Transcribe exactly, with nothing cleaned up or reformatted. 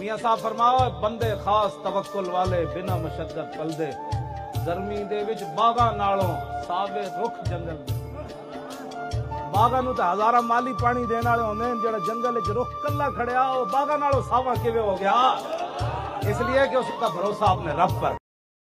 मियां साहब फरमाओ बंदे खास तवक्कुल वाले बिना मशक्कत पलदे गर्मी दे विच बागा नालों सावे रुख जंगल बागा नूं तां हजारा माली पानी देने वाले होंदे ने जेड़ा जंगल च रुख कल्ला खड़िया वो बागा नालों सावा किवें हो गया इसलिए कि उसका भरोसा अपने रब पर।